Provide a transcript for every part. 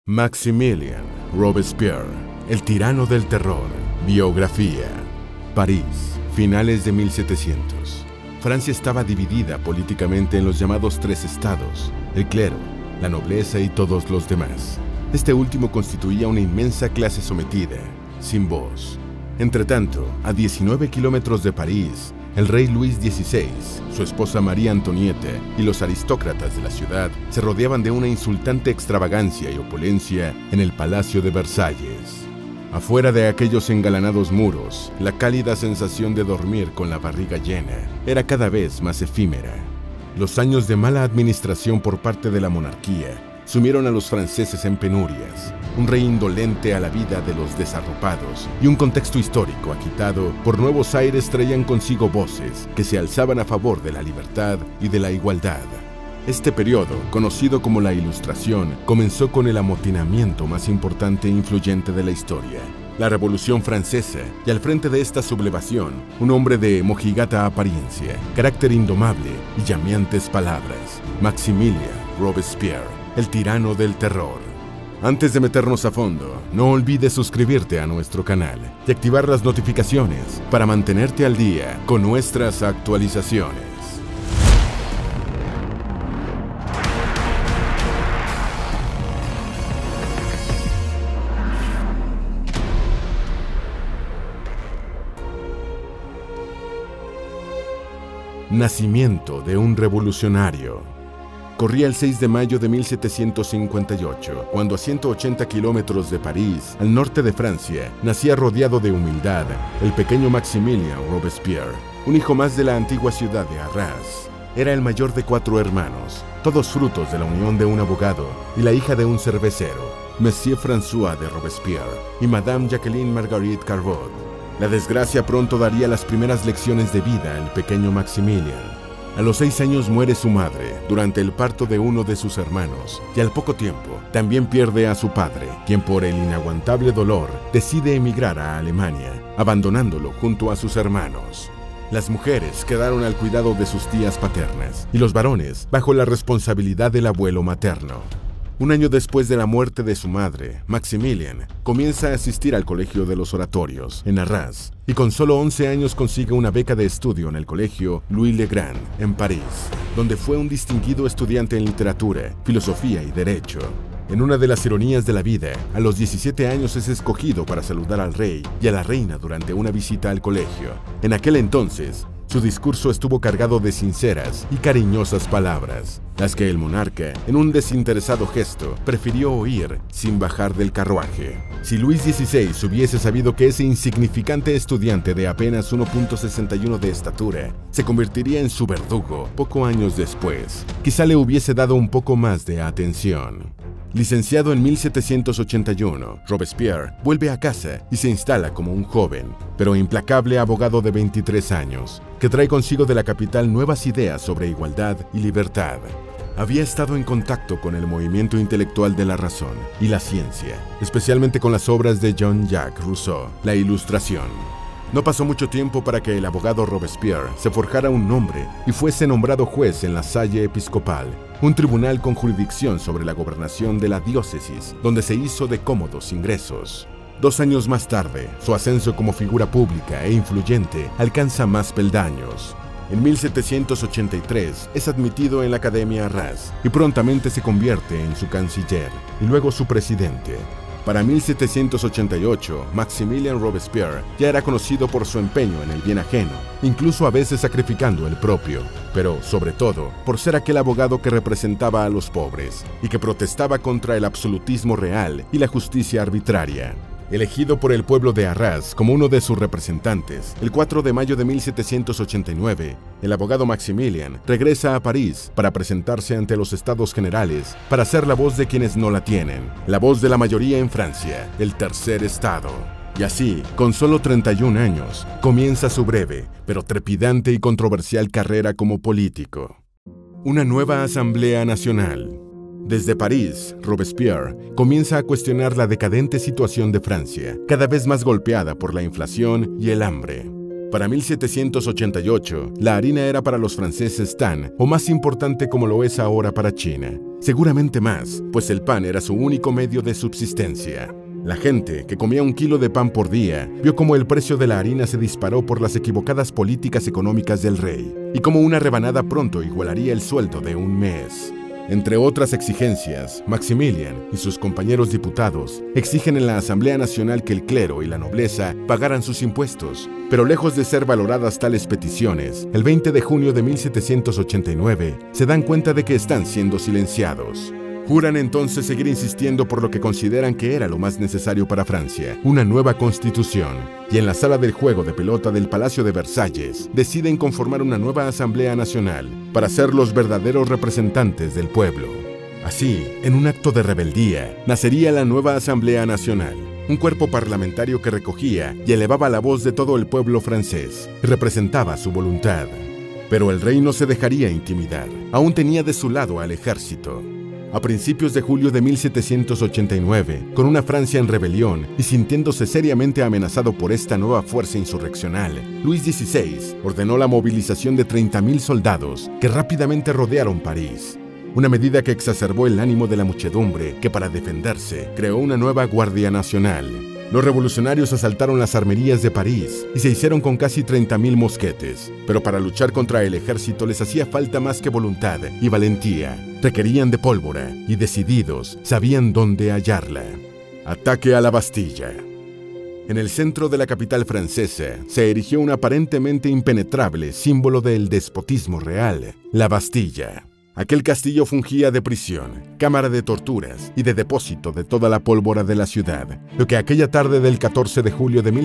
Maximilien Robespierre, el tirano del terror. Biografía. París, finales de 1700. Francia estaba dividida políticamente en los llamados tres estados: el clero, la nobleza y todos los demás. Este último constituía una inmensa clase sometida, sin voz. Entretanto, a 19 kilómetros de París, el rey Luis XVI, su esposa María Antonieta y los aristócratas de la ciudad se rodeaban de una insultante extravagancia y opulencia en el Palacio de Versalles. Afuera de aquellos engalanados muros, la cálida sensación de dormir con la barriga llena era cada vez más efímera. Los años de mala administración por parte de la monarquía sumieron a los franceses en penurias, un rey indolente a la vida de los desarropados y un contexto histórico agitado por nuevos aires traían consigo voces que se alzaban a favor de la libertad y de la igualdad. Este periodo, conocido como la Ilustración, comenzó con el amotinamiento más importante e influyente de la historia, la Revolución Francesa, y al frente de esta sublevación, un hombre de mojigata apariencia, carácter indomable y llameantes palabras: Maximilien Robespierre, el tirano del terror. Antes de meternos a fondo, no olvides suscribirte a nuestro canal y activar las notificaciones para mantenerte al día con nuestras actualizaciones. Nacimiento de un revolucionario. Corría el 6 de mayo de 1758, cuando a 180 kilómetros de París, al norte de Francia, nacía rodeado de humildad el pequeño Maximilien Robespierre, un hijo más de la antigua ciudad de Arras. Era el mayor de 4 hermanos, todos frutos de la unión de un abogado y la hija de un cervecero, Monsieur François de Robespierre y Madame Jacqueline Marguerite Carvot. La desgracia pronto daría las primeras lecciones de vida al pequeño Maximilien. A los 6 años muere su madre durante el parto de uno de sus hermanos y al poco tiempo también pierde a su padre, quien por el inaguantable dolor decide emigrar a Alemania, abandonándolo junto a sus hermanos. Las mujeres quedaron al cuidado de sus tías paternas y los varones bajo la responsabilidad del abuelo materno. Un año después de la muerte de su madre, Maximilien comienza a asistir al Colegio de los Oratorios, en Arras, y con solo 11 años consigue una beca de estudio en el Colegio Louis le Grand, en París, donde fue un distinguido estudiante en literatura, filosofía y derecho. En una de las ironías de la vida, a los 17 años es escogido para saludar al rey y a la reina durante una visita al colegio. En aquel entonces, su discurso estuvo cargado de sinceras y cariñosas palabras, las que el monarca, en un desinteresado gesto, prefirió oír sin bajar del carruaje. Si Luis XVI hubiese sabido que ese insignificante estudiante de apenas 1.61 de estatura se convertiría en su verdugo poco años después, quizá le hubiese dado un poco más de atención. Licenciado en 1781, Robespierre vuelve a casa y se instala como un joven, pero implacable abogado de 23 años, que trae consigo de la capital nuevas ideas sobre igualdad y libertad. Había estado en contacto con el movimiento intelectual de la razón y la ciencia, especialmente con las obras de Jean-Jacques Rousseau, la Ilustración. No pasó mucho tiempo para que el abogado Robespierre se forjara un nombre y fuese nombrado juez en la Salle Episcopal, un tribunal con jurisdicción sobre la gobernación de la diócesis, donde se hizo de cómodos ingresos. 2 años más tarde, su ascenso como figura pública e influyente alcanza más peldaños. En 1783 es admitido en la Academia Arras y prontamente se convierte en su canciller y luego su presidente. Para 1788, Maximilien Robespierre ya era conocido por su empeño en el bien ajeno, incluso a veces sacrificando el propio, pero sobre todo por ser aquel abogado que representaba a los pobres y que protestaba contra el absolutismo real y la justicia arbitraria. Elegido por el pueblo de Arras como uno de sus representantes, el 4 de mayo de 1789, el abogado Maximilien regresa a París para presentarse ante los Estados Generales para ser la voz de quienes no la tienen, la voz de la mayoría en Francia, el tercer estado. Y así, con solo 31 años, comienza su breve, pero trepidante y controversial carrera como político. Una nueva Asamblea Nacional. Desde París, Robespierre comienza a cuestionar la decadente situación de Francia, cada vez más golpeada por la inflación y el hambre. Para 1788, la harina era para los franceses tan o más importante como lo es ahora para China. Seguramente más, pues el pan era su único medio de subsistencia. La gente, que comía 1 kilo de pan por día, vio cómo el precio de la harina se disparó por las equivocadas políticas económicas del rey, y cómo una rebanada pronto igualaría el sueldo de un mes. Entre otras exigencias, Maximilian y sus compañeros diputados exigen en la Asamblea Nacional que el clero y la nobleza pagaran sus impuestos, pero lejos de ser valoradas tales peticiones, el 20 de junio de 1789 se dan cuenta de que están siendo silenciados. Juran entonces seguir insistiendo por lo que consideran que era lo más necesario para Francia, una nueva constitución, y en la sala del juego de pelota del Palacio de Versalles deciden conformar una nueva Asamblea Nacional para ser los verdaderos representantes del pueblo. Así, en un acto de rebeldía, nacería la nueva Asamblea Nacional, un cuerpo parlamentario que recogía y elevaba la voz de todo el pueblo francés y representaba su voluntad. Pero el rey no se dejaría intimidar, aún tenía de su lado al ejército. A principios de julio de 1789, con una Francia en rebelión y sintiéndose seriamente amenazado por esta nueva fuerza insurreccional, Luis XVI ordenó la movilización de 30.000 soldados que rápidamente rodearon París. Una medida que exacerbó el ánimo de la muchedumbre que, para defenderse, creó una nueva Guardia Nacional. Los revolucionarios asaltaron las armerías de París y se hicieron con casi 30.000 mosquetes, pero para luchar contra el ejército les hacía falta más que voluntad y valentía. Requerían de pólvora y, decididos, sabían dónde hallarla. Ataque a la Bastilla. En el centro de la capital francesa se erigió un aparentemente impenetrable símbolo del despotismo real, la Bastilla. Aquel castillo fungía de prisión, cámara de torturas y de depósito de toda la pólvora de la ciudad, lo que aquella tarde del 14 de julio de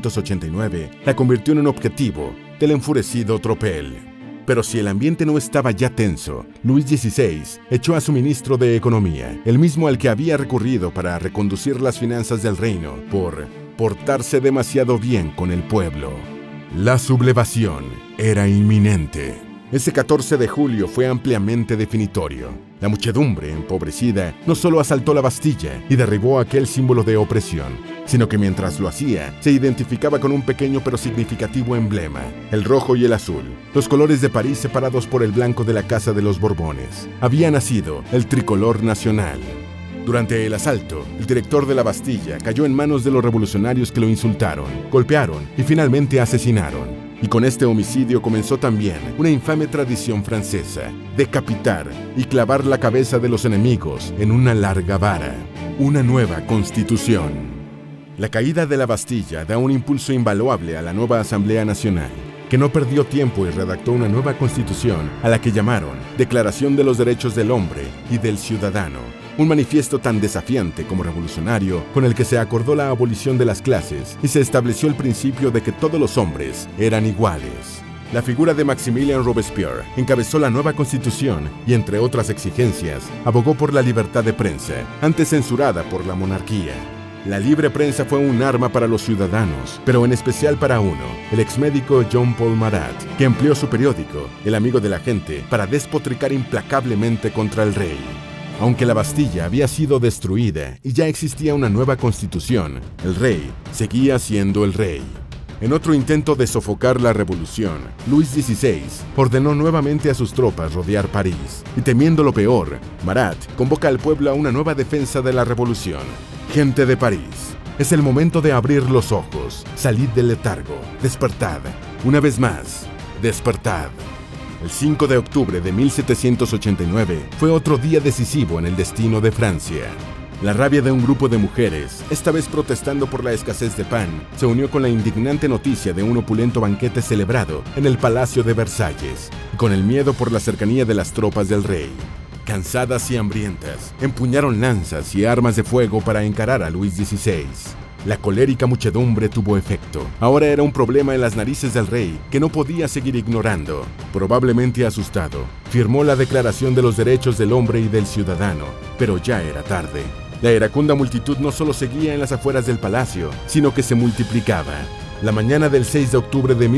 1789 la convirtió en un objetivo del enfurecido tropel. Pero si el ambiente no estaba ya tenso, Luis XVI echó a su ministro de Economía, el mismo al que había recurrido para reconducir las finanzas del reino, por portarse demasiado bien con el pueblo. La sublevación era inminente. Ese 14 de julio fue ampliamente definitorio. La muchedumbre, empobrecida, no solo asaltó la Bastilla y derribó aquel símbolo de opresión, sino que mientras lo hacía, se identificaba con un pequeño pero significativo emblema, el rojo y el azul, los colores de París separados por el blanco de la Casa de los Borbones. Había nacido el tricolor nacional. Durante el asalto, el director de la Bastilla cayó en manos de los revolucionarios que lo insultaron, golpearon y finalmente asesinaron. Y con este homicidio comenzó también una infame tradición francesa, decapitar y clavar la cabeza de los enemigos en una larga vara. Una nueva constitución. La caída de la Bastilla da un impulso invaluable a la nueva Asamblea Nacional, que no perdió tiempo y redactó una nueva constitución a la que llamaron Declaración de los Derechos del Hombre y del Ciudadano. Un manifiesto tan desafiante como revolucionario, con el que se acordó la abolición de las clases y se estableció el principio de que todos los hombres eran iguales. La figura de Maximilien Robespierre encabezó la nueva constitución y, entre otras exigencias, abogó por la libertad de prensa, antes censurada por la monarquía. La libre prensa fue un arma para los ciudadanos, pero en especial para uno, el exmédico Jean-Paul Marat, que empleó su periódico, El Amigo de la Gente, para despotricar implacablemente contra el rey. Aunque la Bastilla había sido destruida y ya existía una nueva constitución, el rey seguía siendo el rey. En otro intento de sofocar la revolución, Luis XVI ordenó nuevamente a sus tropas rodear París, y temiendo lo peor, Marat convoca al pueblo a una nueva defensa de la revolución. Gente de París, es el momento de abrir los ojos, salid del letargo, despertad, una vez más, despertad. El 5 de octubre de 1789 fue otro día decisivo en el destino de Francia. La rabia de un grupo de mujeres, esta vez protestando por la escasez de pan, se unió con la indignante noticia de un opulento banquete celebrado en el Palacio de Versalles, y con el miedo por la cercanía de las tropas del rey. Cansadas y hambrientas, empuñaron lanzas y armas de fuego para encarar a Luis XVI. La colérica muchedumbre tuvo efecto. Ahora era un problema en las narices del rey que no podía seguir ignorando. Probablemente asustado, firmó la Declaración de los Derechos del Hombre y del Ciudadano, pero ya era tarde. La iracunda multitud no solo seguía en las afueras del palacio, sino que se multiplicaba. La mañana del 6 de octubre de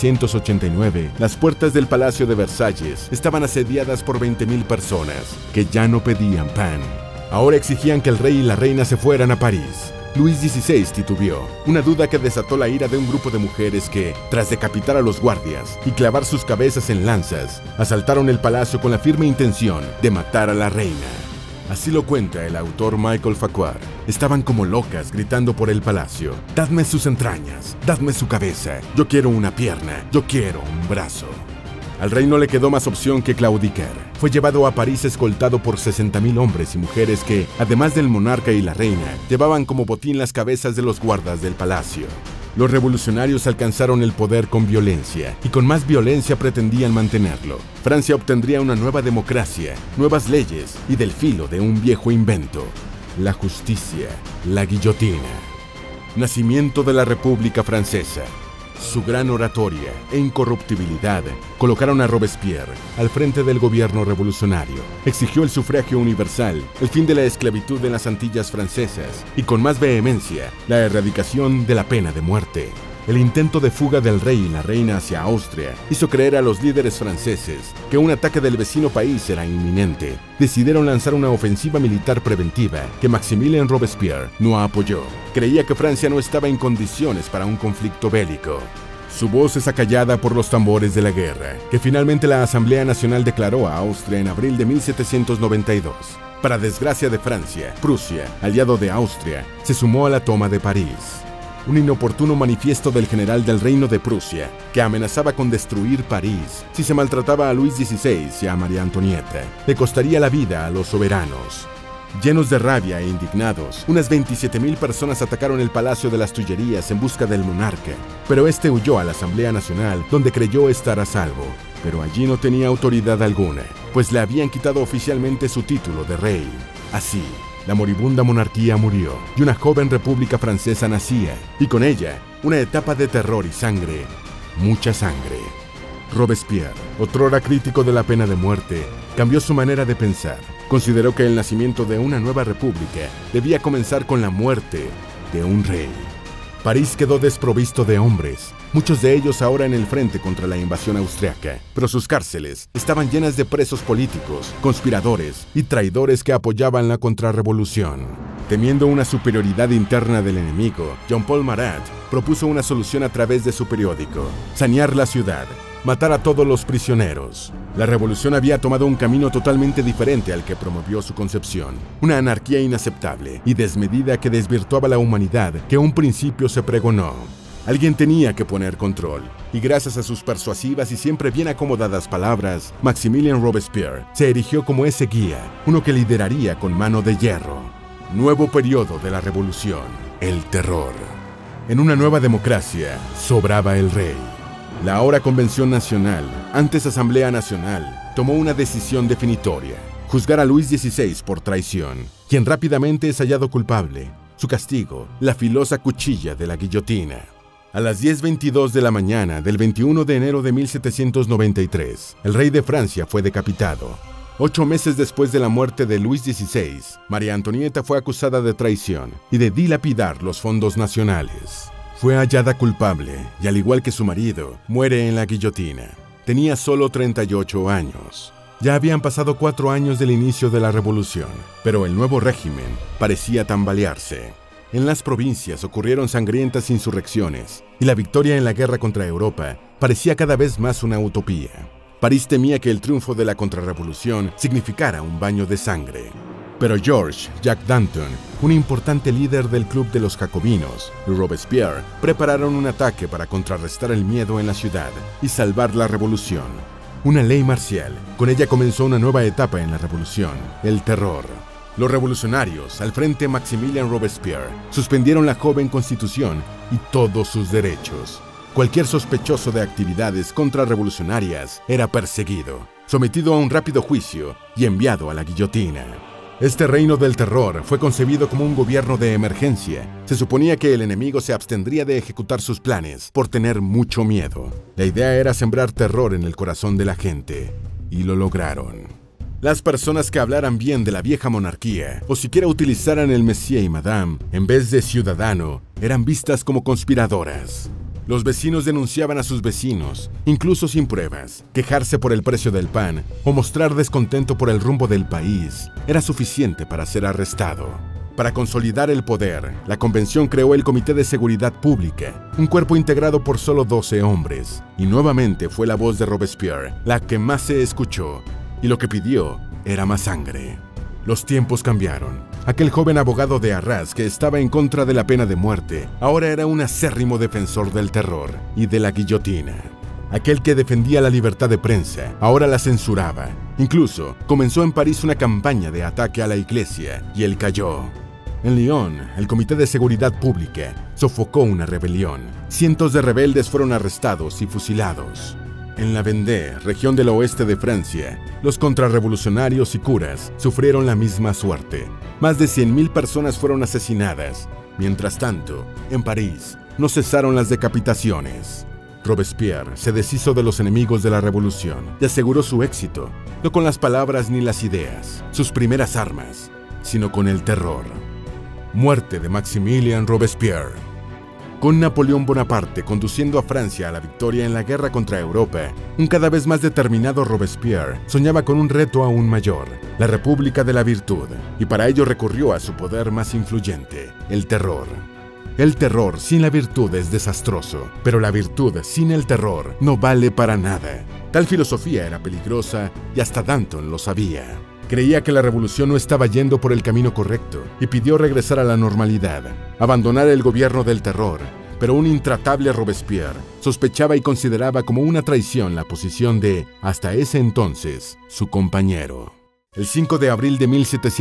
1789, las puertas del Palacio de Versalles estaban asediadas por 20.000 personas, que ya no pedían pan. Ahora exigían que el rey y la reina se fueran a París. Luis XVI titubeó, una duda que desató la ira de un grupo de mujeres que, tras decapitar a los guardias y clavar sus cabezas en lanzas, asaltaron el palacio con la firme intención de matar a la reina. Así lo cuenta el autor Michael Farquhar. Estaban como locas gritando por el palacio: «Dadme sus entrañas, dadme su cabeza, yo quiero una pierna, yo quiero un brazo». Al rey no le quedó más opción que claudicar. Fue llevado a París escoltado por 60.000 hombres y mujeres que, además del monarca y la reina, llevaban como botín las cabezas de los guardas del palacio. Los revolucionarios alcanzaron el poder con violencia, y con más violencia pretendían mantenerlo. Francia obtendría una nueva democracia, nuevas leyes y del filo de un viejo invento: la justicia, la guillotina. Nacimiento de la República Francesa. Su gran oratoria e incorruptibilidad colocaron a Robespierre al frente del gobierno revolucionario. Exigió el sufragio universal, el fin de la esclavitud en las Antillas francesas y, con más vehemencia, la erradicación de la pena de muerte. El intento de fuga del rey y la reina hacia Austria hizo creer a los líderes franceses que un ataque del vecino país era inminente. Decidieron lanzar una ofensiva militar preventiva que Maximilien Robespierre no apoyó. Creía que Francia no estaba en condiciones para un conflicto bélico. Su voz es acallada por los tambores de la guerra, que finalmente la Asamblea Nacional declaró a Austria en abril de 1792. Para desgracia de Francia, Prusia, aliado de Austria, se sumó a la toma de París. Un inoportuno manifiesto del general del Reino de Prusia, que amenazaba con destruir París si se maltrataba a Luis XVI y a María Antonieta, le costaría la vida a los soberanos. Llenos de rabia e indignados, unas 27.000 personas atacaron el Palacio de las Tullerías en busca del monarca, pero este huyó a la Asamblea Nacional, donde creyó estar a salvo. Pero allí no tenía autoridad alguna, pues le habían quitado oficialmente su título de rey. Así, la moribunda monarquía murió y una joven república francesa nacía, y con ella, una etapa de terror y sangre, mucha sangre. Robespierre, otrora crítico de la pena de muerte, cambió su manera de pensar. Consideró que el nacimiento de una nueva república debía comenzar con la muerte de un rey. París quedó desprovisto de hombres, muchos de ellos ahora en el frente contra la invasión austriaca, pero sus cárceles estaban llenas de presos políticos, conspiradores y traidores que apoyaban la contrarrevolución. Temiendo una superioridad interna del enemigo, Jean-Paul Marat propuso una solución a través de su periódico: sanear la ciudad, matar a todos los prisioneros. La revolución había tomado un camino totalmente diferente al que promovió su concepción. Una anarquía inaceptable y desmedida que desvirtuaba la humanidad que un principio se pregonó. Alguien tenía que poner control, y gracias a sus persuasivas y siempre bien acomodadas palabras, Maximilien Robespierre se erigió como ese guía, uno que lideraría con mano de hierro. Nuevo periodo de la revolución, el terror. En una nueva democracia, sobraba el rey. La ahora Convención Nacional, antes Asamblea Nacional, tomó una decisión definitoria: juzgar a Luis XVI por traición, quien rápidamente es hallado culpable. Su castigo, la filosa cuchilla de la guillotina. A las 10:22 de la mañana del 21 de enero de 1793, el rey de Francia fue decapitado. 8 meses después de la muerte de Luis XVI, María Antonieta fue acusada de traición y de dilapidar los fondos nacionales. Fue hallada culpable y, al igual que su marido, muere en la guillotina. Tenía solo 38 años. Ya habían pasado 4 años del inicio de la revolución, pero el nuevo régimen parecía tambalearse. En las provincias ocurrieron sangrientas insurrecciones y la victoria en la guerra contra Europa parecía cada vez más una utopía. París temía que el triunfo de la contrarrevolución significara un baño de sangre. Pero Georges Jacques Danton, un importante líder del Club de los Jacobinos, y Robespierre prepararon un ataque para contrarrestar el miedo en la ciudad y salvar la revolución. Una ley marcial. Con ella comenzó una nueva etapa en la revolución, el terror. Los revolucionarios, al frente Maximilien Robespierre, suspendieron la joven constitución y todos sus derechos. Cualquier sospechoso de actividades contrarrevolucionarias era perseguido, sometido a un rápido juicio y enviado a la guillotina. Este reino del terror fue concebido como un gobierno de emergencia. Se suponía que el enemigo se abstendría de ejecutar sus planes por tener mucho miedo. La idea era sembrar terror en el corazón de la gente, y lo lograron. Las personas que hablaran bien de la vieja monarquía, o siquiera utilizaran el Monsieur y Madame en vez de ciudadano, eran vistas como conspiradoras. Los vecinos denunciaban a sus vecinos, incluso sin pruebas. Quejarse por el precio del pan o mostrar descontento por el rumbo del país era suficiente para ser arrestado. Para consolidar el poder, la convención creó el Comité de Seguridad Pública, un cuerpo integrado por solo 12 hombres. Y nuevamente fue la voz de Robespierre la que más se escuchó, y lo que pidió era más sangre. Los tiempos cambiaron. Aquel joven abogado de Arras que estaba en contra de la pena de muerte, ahora era un acérrimo defensor del terror y de la guillotina. Aquel que defendía la libertad de prensa, ahora la censuraba. Incluso comenzó en París una campaña de ataque a la iglesia, y él cayó. En Lyon, el Comité de Seguridad Pública sofocó una rebelión. Cientos de rebeldes fueron arrestados y fusilados. En la Vendée, región del oeste de Francia, los contrarrevolucionarios y curas sufrieron la misma suerte. Más de 100.000 personas fueron asesinadas. Mientras tanto, en París, no cesaron las decapitaciones. Robespierre se deshizo de los enemigos de la revolución y aseguró su éxito, no con las palabras ni las ideas, sus primeras armas, sino con el terror. Muerte de Maximilien Robespierre. Con Napoleón Bonaparte conduciendo a Francia a la victoria en la guerra contra Europa, un cada vez más determinado Robespierre soñaba con un reto aún mayor, la República de la Virtud, y para ello recurrió a su poder más influyente, el terror. El terror sin la virtud es desastroso, pero la virtud sin el terror no vale para nada. Tal filosofía era peligrosa y hasta Danton lo sabía. Creía que la revolución no estaba yendo por el camino correcto y pidió regresar a la normalidad, abandonar el gobierno del terror, pero un intratable Robespierre sospechaba y consideraba como una traición la posición de, hasta ese entonces, su compañero. El 5 de abril de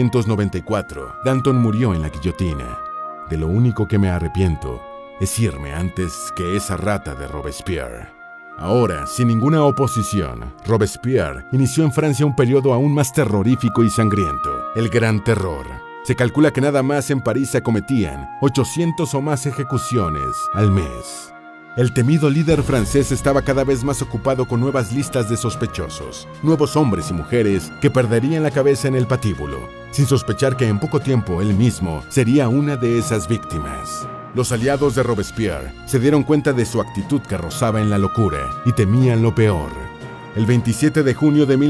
1794, Danton murió en la guillotina. De lo único que me arrepiento es irme antes que esa rata de Robespierre. Ahora, sin ninguna oposición, Robespierre inició en Francia un periodo aún más terrorífico y sangriento, el Gran Terror. Se calcula que nada más en París se cometían 800 o más ejecuciones al mes. El temido líder francés estaba cada vez más ocupado con nuevas listas de sospechosos, nuevos hombres y mujeres que perderían la cabeza en el patíbulo, sin sospechar que en poco tiempo él mismo sería una de esas víctimas. Los aliados de Robespierre se dieron cuenta de su actitud que rozaba en la locura y temían lo peor. El 27 de junio de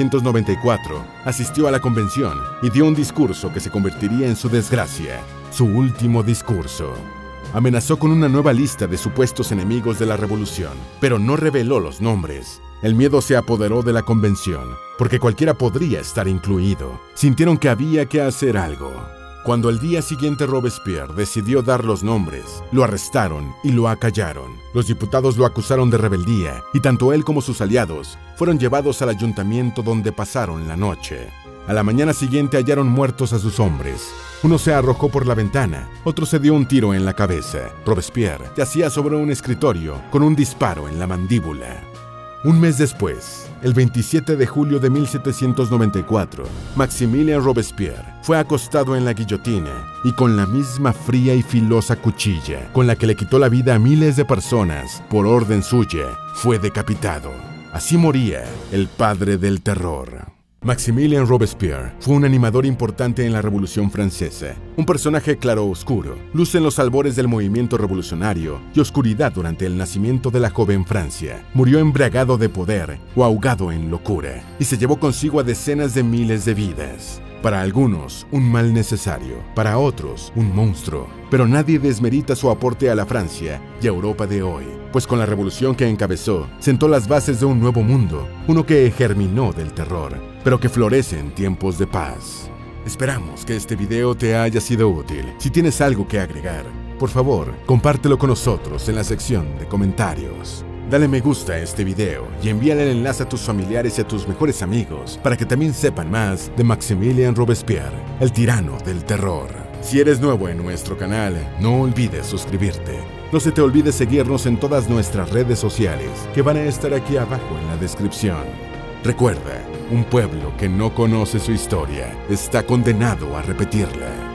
1794 asistió a la convención y dio un discurso que se convertiría en su desgracia, su último discurso. Amenazó con una nueva lista de supuestos enemigos de la revolución, pero no reveló los nombres. El miedo se apoderó de la convención, porque cualquiera podría estar incluido. Sintieron que había que hacer algo. Cuando al día siguiente Robespierre decidió dar los nombres, lo arrestaron y lo acallaron. Los diputados lo acusaron de rebeldía, y tanto él como sus aliados fueron llevados al ayuntamiento donde pasaron la noche. A la mañana siguiente hallaron muertos a sus hombres. Uno se arrojó por la ventana, otro se dio un tiro en la cabeza. Robespierre yacía sobre un escritorio con un disparo en la mandíbula. Un mes después, el 27 de julio de 1794, Maximilien Robespierre fue acostado en la guillotina y con la misma fría y filosa cuchilla con la que le quitó la vida a miles de personas por orden suya, fue decapitado. Así moría el padre del terror. Maximilien Robespierre fue un animador importante en la Revolución Francesa, un personaje claroscuro, luz en los albores del movimiento revolucionario y oscuridad durante el nacimiento de la joven Francia. Murió embriagado de poder o ahogado en locura, y se llevó consigo a decenas de miles de vidas. Para algunos, un mal necesario, para otros, un monstruo. Pero nadie desmerita su aporte a la Francia y a Europa de hoy, pues con la revolución que encabezó, sentó las bases de un nuevo mundo, uno que germinó del terror, pero que florece en tiempos de paz. Esperamos que este video te haya sido útil. Si tienes algo que agregar, por favor, compártelo con nosotros en la sección de comentarios. Dale me gusta a este video y envíale el enlace a tus familiares y a tus mejores amigos para que también sepan más de Maximilien Robespierre, el tirano del terror. Si eres nuevo en nuestro canal, no olvides suscribirte. No se te olvide seguirnos en todas nuestras redes sociales, que van a estar aquí abajo en la descripción. Recuerda, un pueblo que no conoce su historia está condenado a repetirla.